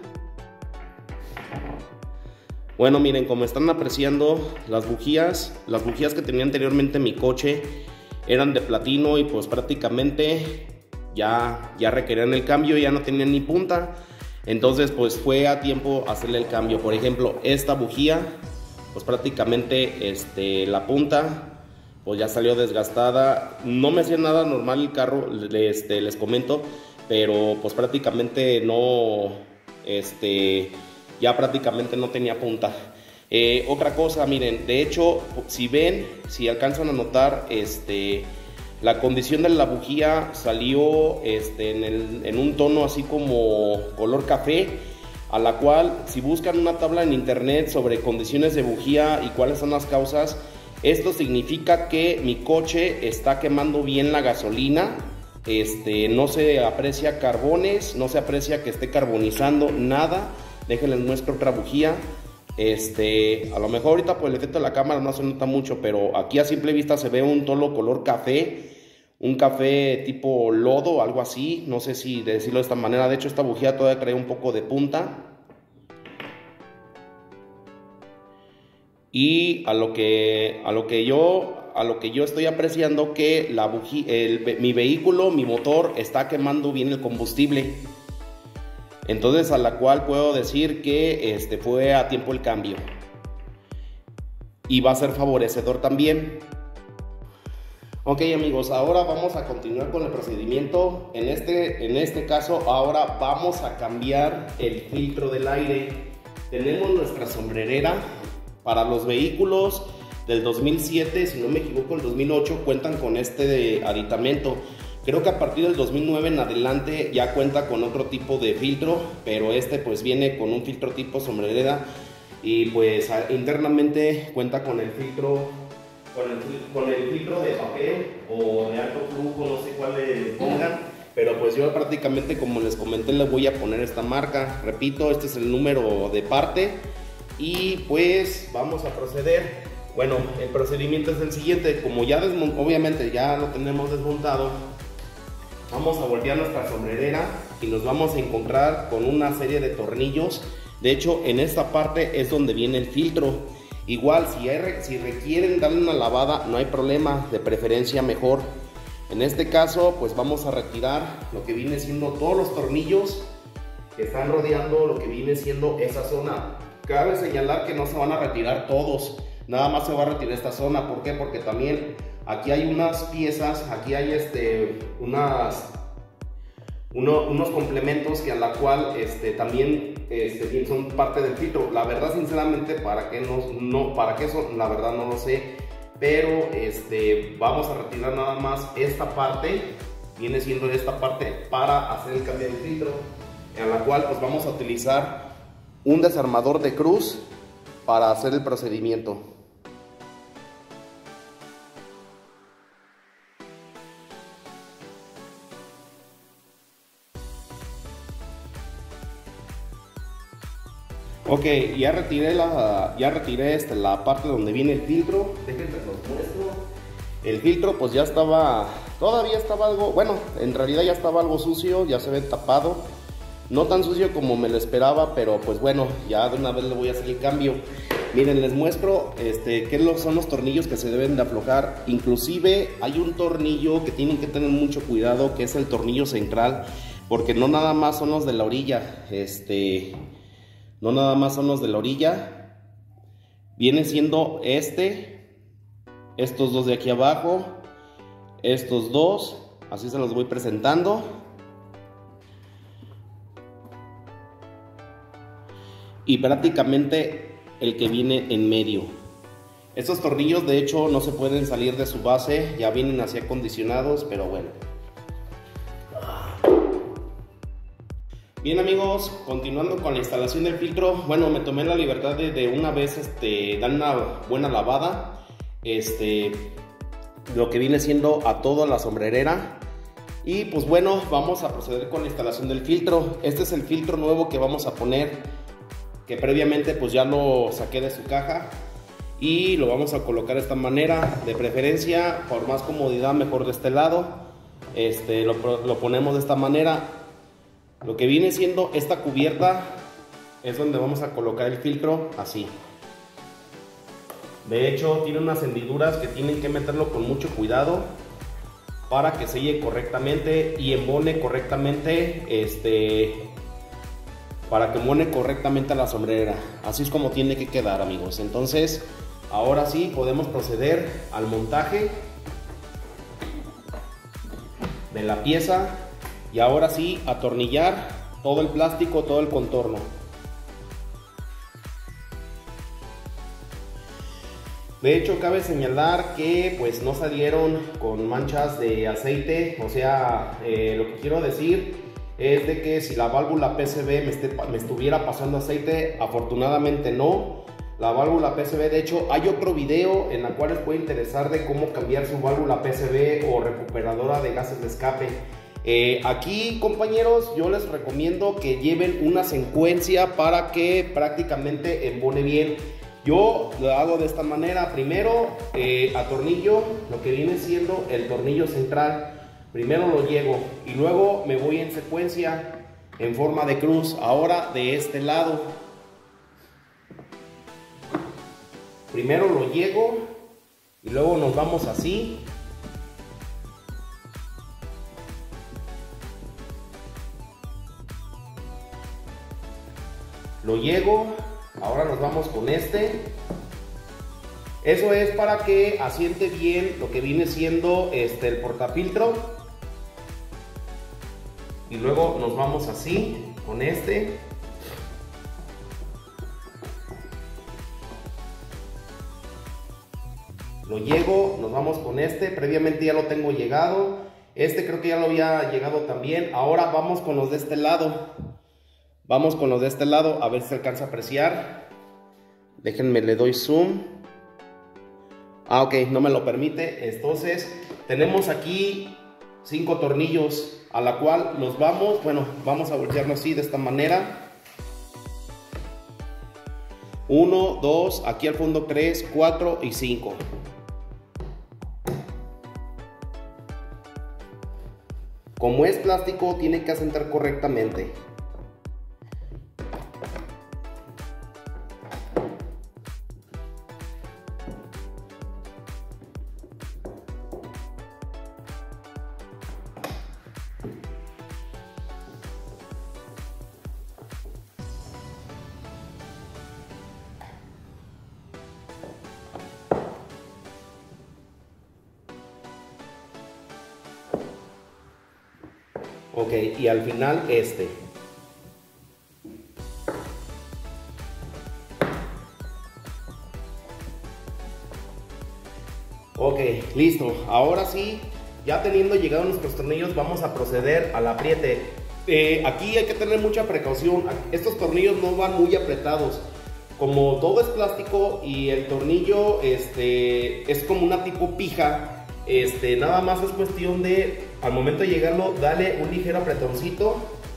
Speaker 1: Bueno, miren, como están apreciando, las bujías, las bujías que tenía anteriormente mi coche eran de platino y pues prácticamente ya, ya requerían el cambio, ya no tenían ni punta. Entonces pues fue a tiempo hacerle el cambio. Por ejemplo, esta bujía, pues prácticamente este, la punta pues ya salió desgastada. No me hacía nada normal el carro, este, les comento, pero pues prácticamente no, este... ya prácticamente no tenía punta. Eh, otra cosa, miren, de hecho, si ven, si alcanzan a notar, este, la condición de la bujía salió este, en, el, en un tono así como color café, a la cual, si buscan una tabla en internet sobre condiciones de bujía y cuáles son las causas, esto significa que mi coche está quemando bien la gasolina. Este, no se aprecia carbones, no se aprecia que esté carbonizando nada. Déjenles muestro otra bujía. Este, a lo mejor ahorita por el efecto de la cámara no se nota mucho, pero aquí a simple vista se ve un tono color café, un café tipo lodo, algo así, no sé si decirlo de esta manera. De hecho, esta bujía todavía trae un poco de punta. Y a lo que, a lo que yo a lo que yo estoy apreciando que la bujía, el, mi vehículo, mi motor está quemando bien el combustible. Entonces, a la cual puedo decir que este, fue a tiempo el cambio. Y va a ser favorecedor también. Ok, amigos, ahora vamos a continuar con el procedimiento. En este, en este caso, ahora vamos a cambiar el filtro del aire. Tenemos nuestra sombrerera. Para los vehículos del dos mil siete, si no me equivoco, el dos mil ocho, cuentan con este aditamento. Creo que a partir del dos mil nueve en adelante ya cuenta con otro tipo de filtro, pero este pues viene con un filtro tipo sombrerera y pues internamente cuenta con el filtro con el, con el filtro de papel o de alto flujo, no sé cuál le pongan, pero pues yo prácticamente, como les comenté, le voy a poner esta marca. Repito, este es el número de parte y pues vamos a proceder. Bueno, el procedimiento es el siguiente. Como ya obviamente ya lo tenemos desmontado, vamos a voltear nuestra sombrerera y nos vamos a encontrar con una serie de tornillos. De hecho, en esta parte es donde viene el filtro. Igual, si, hay, si requieren darle una lavada, no hay problema, de preferencia mejor. En este caso, pues vamos a retirar lo que viene siendo todos los tornillos que están rodeando lo que viene siendo esa zona. Cabe señalar que no se van a retirar todos, nada más se va a retirar esta zona. ¿Por qué? Porque también aquí hay unas piezas, aquí hay este, unas, uno, unos complementos que a la cual este, también este, son parte del filtro. La verdad, sinceramente, para qué, no, no, para qué son, la verdad no lo sé, pero este, vamos a retirar nada más esta parte, viene siendo esta parte para hacer el cambio del filtro, a la cual pues vamos a utilizar un desarmador de cruz. para hacer el procedimiento. Ok, ya retiré la, ya retiré este, la parte donde viene el filtro. Déjenme los muestro. El filtro pues ya estaba, todavía estaba algo, bueno, en realidad ya estaba algo sucio, ya se ve tapado. No tan sucio como me lo esperaba, pero pues bueno, ya de una vez le voy a hacer el cambio. Miren, les muestro este, qué son los tornillos que se deben de aflojar. Inclusive hay un tornillo que tienen que tener mucho cuidado, que es el tornillo central, porque no nada más son los de la orilla, este... No nada más son los de la orilla, viene siendo este, estos dos de aquí abajo, estos dos, así se los voy presentando. Y prácticamente el que viene en medio. Estos tornillos de hecho no se pueden salir de su base, ya vienen así acondicionados, pero bueno. Bien amigos, continuando con la instalación del filtro, bueno, me tomé la libertad de, de una vez este, dar una buena lavada, este, lo que viene siendo a toda la sombrerera. Y pues bueno, vamos a proceder con la instalación del filtro. Este es el filtro nuevo que vamos a poner, que previamente pues ya lo saqué de su caja. Y lo vamos a colocar de esta manera, de preferencia, por más comodidad, mejor de este lado. Este, lo, lo ponemos de esta manera. Lo que viene siendo esta cubierta es donde vamos a colocar el filtro, así. De hecho tiene unas hendiduras que tienen que meterlo con mucho cuidado para que selle correctamente y embone correctamente, este, para que embone correctamente a la sombrerera. Así es como tiene que quedar, amigos. Entonces ahora sí podemos proceder al montaje de la pieza. Y ahora sí, atornillar todo el plástico, todo el contorno. De hecho, cabe señalar que pues no salieron con manchas de aceite. O sea, eh, lo que quiero decir es de que si la válvula P C B me, esté, me estuviera pasando aceite, afortunadamente no. La válvula P C B, de hecho, hay otro video en el cual les puede interesar de cómo cambiar su válvula P C B o recuperadora de gases de escape. Eh, aquí, compañeros, yo les recomiendo que lleven una secuencia para que prácticamente embone bien. Yo lo hago de esta manera. Primero eh, atornillo lo que viene siendo el tornillo central. Primero lo llego y luego me voy en secuencia en forma de cruz. Ahora de este lado. Primero lo llego y luego nos vamos así. Lo llego, ahora nos vamos con este. Eso es para que asiente bien lo que viene siendo este, el portafiltro. Y luego nos vamos así, con este. Lo llego, nos vamos con este. Previamente ya lo tengo llegado. Este creo que ya lo había llegado también. Ahora vamos con los de este lado. Vamos con los de este lado, a ver si se alcanza a apreciar. Déjenme, le doy zoom. Ah, ok, no me lo permite. Entonces, tenemos aquí cinco tornillos, a la cual los vamos, bueno, vamos a voltearnos así, de esta manera. Uno, dos, aquí al fondo tres, cuatro y cinco. Como es plástico, tiene que asentar correctamente. Ok, y al final este. Ok, listo. Ahora sí, ya teniendo llegado nuestros tornillos, vamos a proceder al apriete. Eh, aquí hay que tener mucha precaución. Estos tornillos no van muy apretados. como todo es plástico y el tornillo este, es como una tipo pija, este, nada más es cuestión de, al momento de llegarlo, darle un ligero apretoncito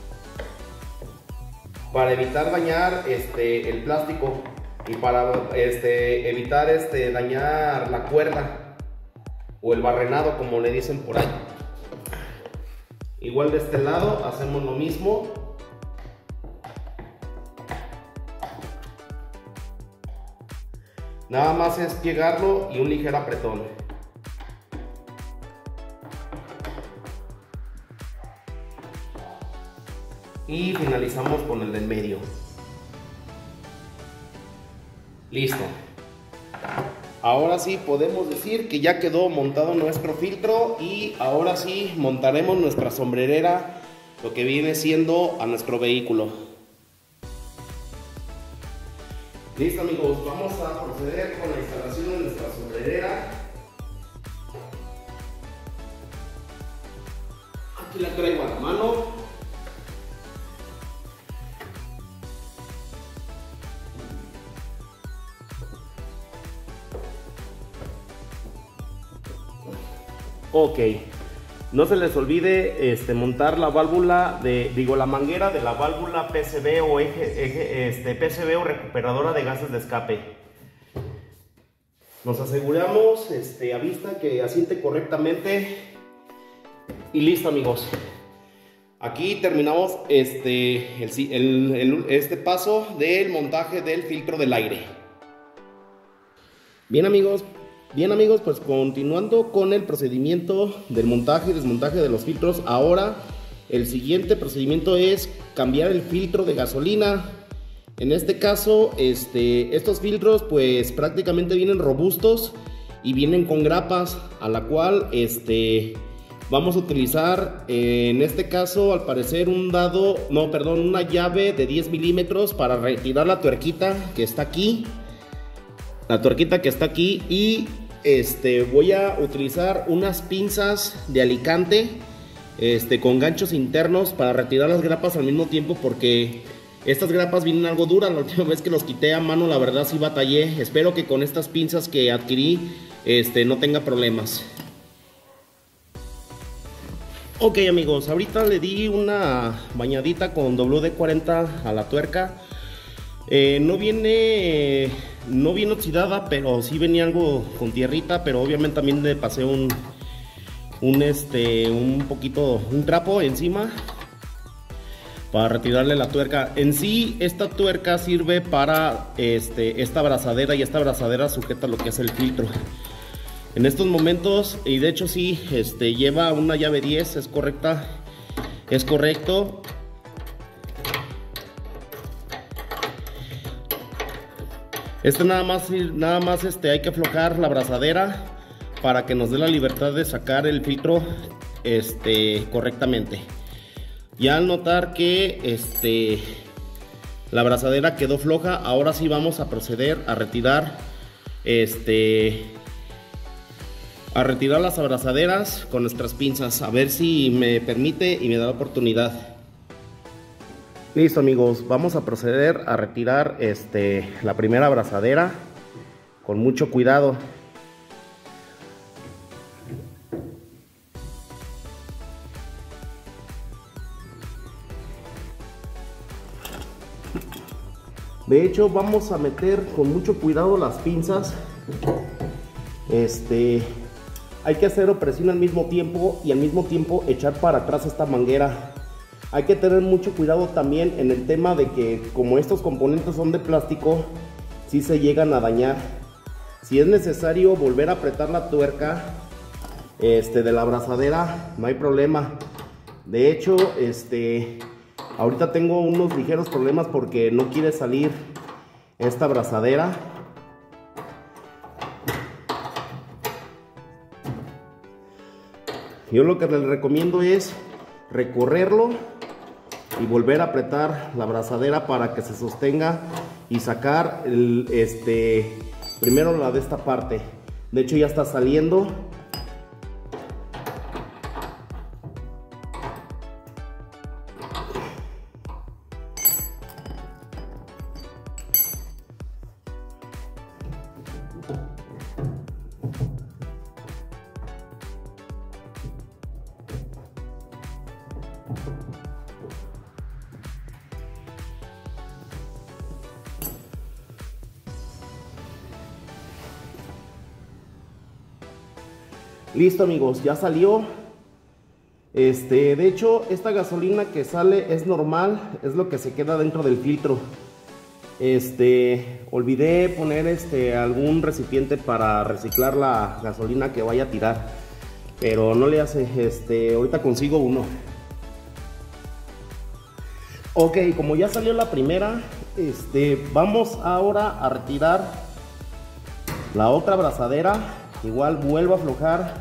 Speaker 1: para evitar dañar este, el plástico y para este, evitar este, dañar la cuerda o el barrenado, como le dicen por ahí. Igual de este lado hacemos lo mismo. Nada más es pegarlo y un ligero apretón. Y finalizamos con el del medio. Listo. Ahora sí podemos decir que ya quedó montado nuestro filtro y ahora sí montaremos nuestra sombrerera, lo que viene siendo a nuestro vehículo. Listo amigos, vamos a proceder con la instalación de nuestra sombrerera. Aquí la traigo a la mano. Ok, no se les olvide este, montar la válvula de, digo, la manguera de la válvula P C V o eje, eje, este, P C V o recuperadora de gases de escape. Nos aseguramos este, a vista que asiente correctamente y listo amigos. Aquí terminamos este, el, el, el, este paso del montaje del filtro del aire. Bien amigos. Bien amigos, pues continuando con el procedimiento del montaje y desmontaje de los filtros, ahora el siguiente procedimiento es cambiar el filtro de gasolina. En este caso, este, estos filtros pues prácticamente vienen robustos y vienen con grapas, a la cual este, vamos a utilizar eh, en este caso al parecer un dado, no perdón, una llave de diez milímetros para retirar la tuerquita que está aquí. La tuerquita que está aquí y este, voy a utilizar unas pinzas de alicante este, con ganchos internos para retirar las grapas al mismo tiempo, porque estas grapas vienen algo duras. La última vez que los quité a mano la verdad sí batallé. Espero que con estas pinzas que adquirí este, no tenga problemas. Ok amigos, ahorita le di una bañadita con W D cuarenta a la tuerca. Eh, no viene no viene oxidada, pero sí venía algo con tierrita, pero obviamente también le pasé un un este un poquito un trapo encima para retirarle la tuerca. En sí esta tuerca sirve para este esta abrazadera, y esta abrazadera sujeta lo que es el filtro. En estos momentos, y de hecho sí este lleva una llave diez, es correcta, es correcto. Este nada más, nada más este, hay que aflojar la abrazadera para que nos dé la libertad de sacar el filtro este, correctamente. Ya al notar que este, la abrazadera quedó floja, ahora sí vamos a proceder a retirar, este, a retirar las abrazaderas con nuestras pinzas. A ver si me permite y me da la oportunidad. Listo amigos, vamos a proceder a retirar este, la primera abrazadera con mucho cuidado. De hecho vamos a meter con mucho cuidado las pinzas. Este, hay que hacer presión al mismo tiempo y al mismo tiempo echar para atrás esta manguera. Hay que tener mucho cuidado también en el tema de que, como estos componentes son de plástico, sí se llegan a dañar. Si es necesario volver a apretar la tuerca este, de la abrazadera, no hay problema. De hecho, este, ahorita tengo unos ligeros problemas porque no quiere salir esta abrazadera. Yo lo que les recomiendo es recorrerlo y volver a apretar la abrazadera para que se sostenga y sacar el, este, primero la de esta parte. De hecho ya está saliendo. Listo amigos, ya salió. Este, de hecho, esta gasolina que sale es normal, es lo que se queda dentro del filtro. Este, olvidé poner este algún recipiente para reciclar la gasolina que vaya a tirar, pero no le hace. Este, ahorita consigo uno. Ok, como ya salió la primera, este, vamos ahora a retirar la otra abrazadera. Igual vuelvo a aflojar,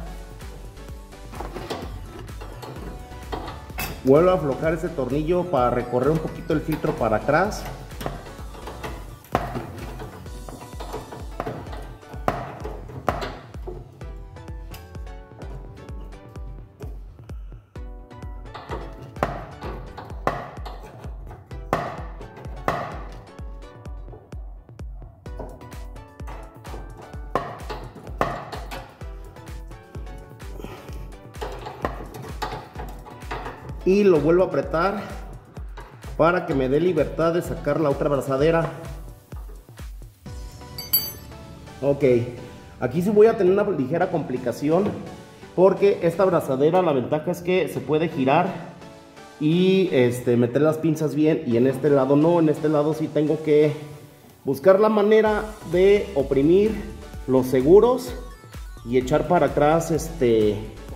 Speaker 1: vuelvo a aflojar ese tornillo para recorrer un poquito el filtro para atrás. Y lo vuelvo a apretar para que me dé libertad de sacar la otra abrazadera. Ok, aquí sí voy a tener una ligera complicación porque esta abrazadera, la ventaja es que se puede girar y este, meter las pinzas bien, y en este lado no. En este lado sí tengo que buscar la manera de oprimir los seguros y echar para atrás este...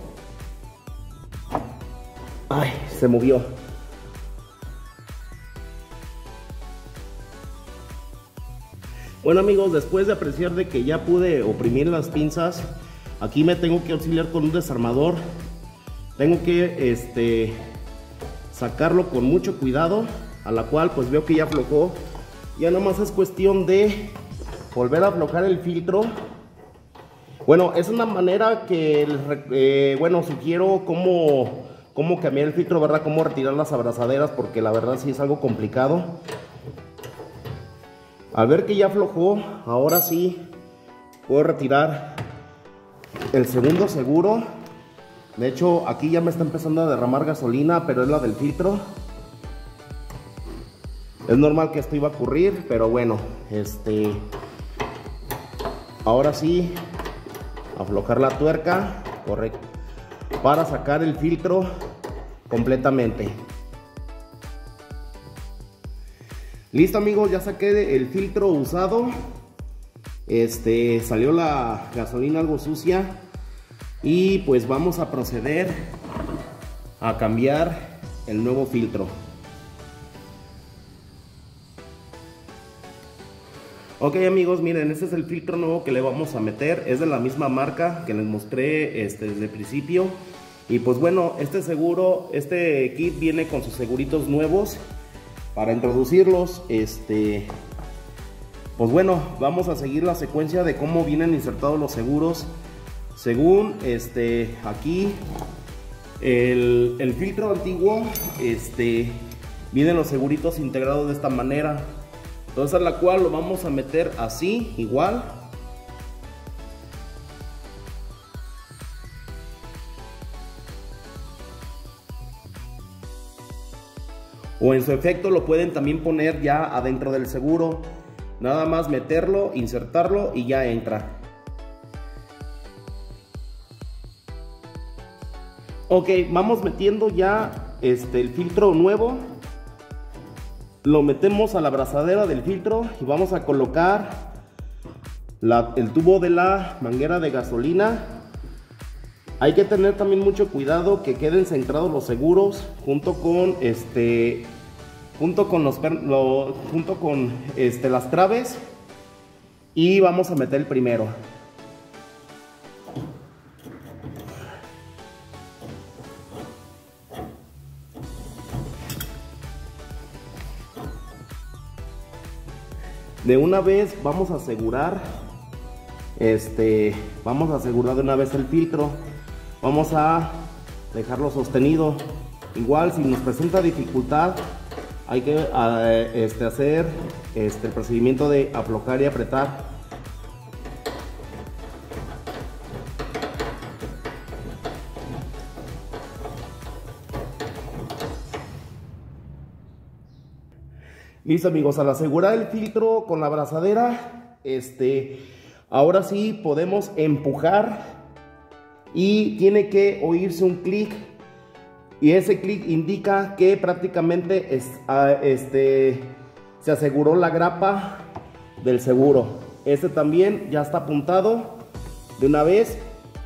Speaker 1: Ay, se movió. Bueno amigos, después de apreciar de que ya pude oprimir las pinzas, aquí me tengo que auxiliar con un desarmador. Tengo que este, sacarlo con mucho cuidado, a la cual pues veo que ya aflojó. Ya nomás es cuestión de volver a aflojar el filtro. Bueno, es una manera que, eh, bueno, sugiero cómo... cómo cambiar el filtro, ¿verdad? Cómo retirar las abrazaderas, porque la verdad sí es algo complicado. Al ver que ya aflojó, ahora sí puedo retirar el segundo seguro. De hecho, aquí ya me está empezando a derramar gasolina, pero es la del filtro. Es normal que esto iba a ocurrir, pero bueno, este... ahora sí, aflojar la tuerca, correcto, para sacar el filtro completamente. Listo amigos, ya saqué el filtro usado. Este, salió la gasolina algo sucia y pues vamos a proceder a cambiar el nuevo filtro. Ok amigos, miren, este es el filtro nuevo que le vamos a meter. Es de la misma marca que les mostré este, desde el principio. Y pues bueno, este seguro, este kit viene con sus seguritos nuevos. Para introducirlos, este, pues bueno, vamos a seguir la secuencia de cómo vienen insertados los seguros. Según este, aquí, el, el filtro antiguo, este, vienen los seguritos integrados de esta manera. Entonces a la cual lo vamos a meter así, igual. O en su efecto lo pueden también poner ya adentro del seguro. Nada más meterlo, insertarlo y ya entra. Ok, vamos metiendo ya este, el filtro nuevo. Lo metemos a la abrazadera del filtro y vamos a colocar la, el tubo de la manguera de gasolina. Hay que tener también mucho cuidado que queden centrados los seguros junto con este junto con los lo, junto con este las traves, y vamos a meter el primero. De una vez vamos a asegurar este vamos a asegurar de una vez el filtro. Vamos a dejarlo sostenido. Igual si nos presenta dificultad, hay que uh, este, hacer este, el procedimiento de aflojar y apretar. Listo, amigos, al asegurar el filtro con la abrazadera, este, ahora sí podemos empujar y tiene que oírse un clic, y ese clic indica que prácticamente es, este, se aseguró la grapa del seguro. Este también ya está apuntado de una vez.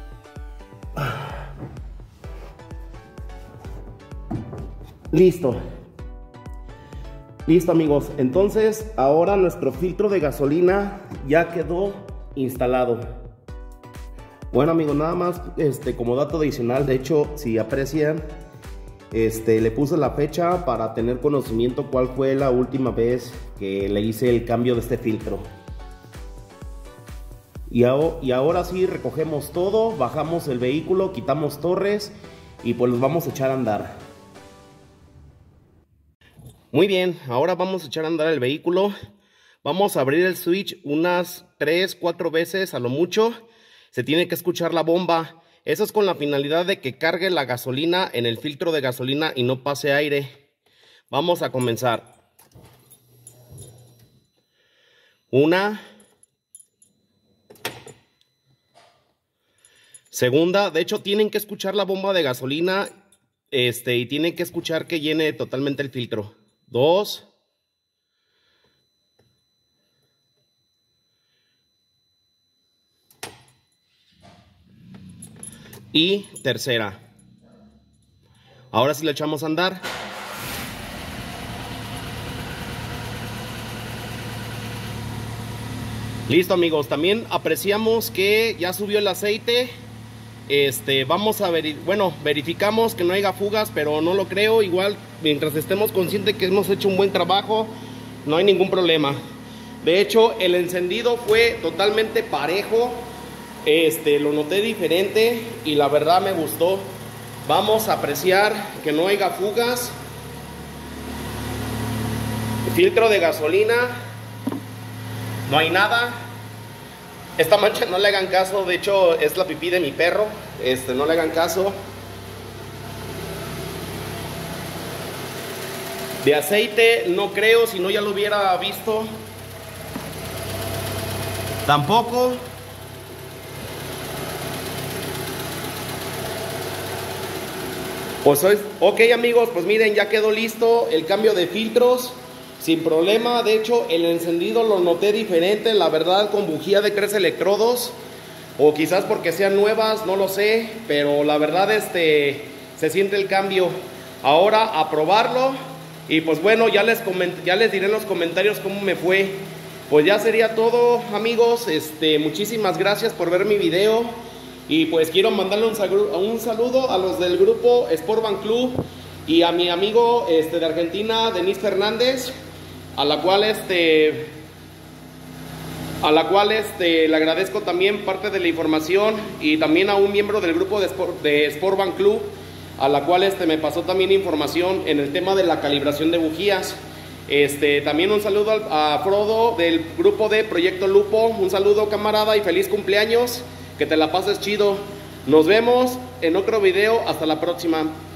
Speaker 1: Listo. Listo, amigos, entonces ahora nuestro filtro de gasolina ya quedó instalado. Bueno, amigos, nada más este, como dato adicional, de hecho, si aprecian, este, le puse la fecha para tener conocimiento cuál fue la última vez que le hice el cambio de este filtro. Y, y ahora sí recogemos todo, bajamos el vehículo, quitamos torres y pues los vamos a echar a andar. Muy bien, ahora vamos a echar a andar el vehículo. Vamos a abrir el switch unas tres, cuatro veces a lo mucho. Se tiene que escuchar la bomba. Eso es con la finalidad de que cargue la gasolina en el filtro de gasolina y no pase aire. Vamos a comenzar. Una. Segunda, de hecho tienen que escuchar la bomba de gasolina este, y tienen que escuchar que llene totalmente el filtro. Dos. Y tercera. Ahora sí le echamos a andar. Listo, amigos, también apreciamos que ya subió el aceite. Este, vamos a ver, bueno, verificamos que no haya fugas, pero no lo creo. Igual, mientras estemos conscientes que hemos hecho un buen trabajo, no hay ningún problema. De hecho, el encendido fue totalmente parejo. Este, lo noté diferente y la verdad me gustó. Vamos a apreciar que no haya fugas. Filtro de gasolina, no hay nada. Esta mancha no le hagan caso, de hecho es la pipí de mi perro, este, no le hagan caso. De aceite no creo, si no ya lo hubiera visto. Tampoco. Pues ok, amigos, pues miren, ya quedó listo el cambio de filtros. Sin problema, de hecho el encendido lo noté diferente, la verdad, con bujía de tres electrodos, o quizás porque sean nuevas, no lo sé, pero la verdad este se siente el cambio. Ahora a probarlo y pues bueno, ya les coment ya les diré en los comentarios cómo me fue. Pues ya sería todo, amigos. Este, muchísimas gracias por ver mi video y pues quiero mandarle un, saludo, un saludo a los del grupo Sportvan Club y a mi amigo este, de Argentina, Denis Fernández, a la cual este a la cual este le agradezco también parte de la información, y también a un miembro del grupo de, Sport, de Sportvan Club, a la cual este me pasó también información en el tema de la calibración de bujías. Este, también un saludo a Frodo del grupo de Proyecto Lupo. Un saludo, camarada, y feliz cumpleaños, que te la pases chido. Nos vemos en otro video, hasta la próxima.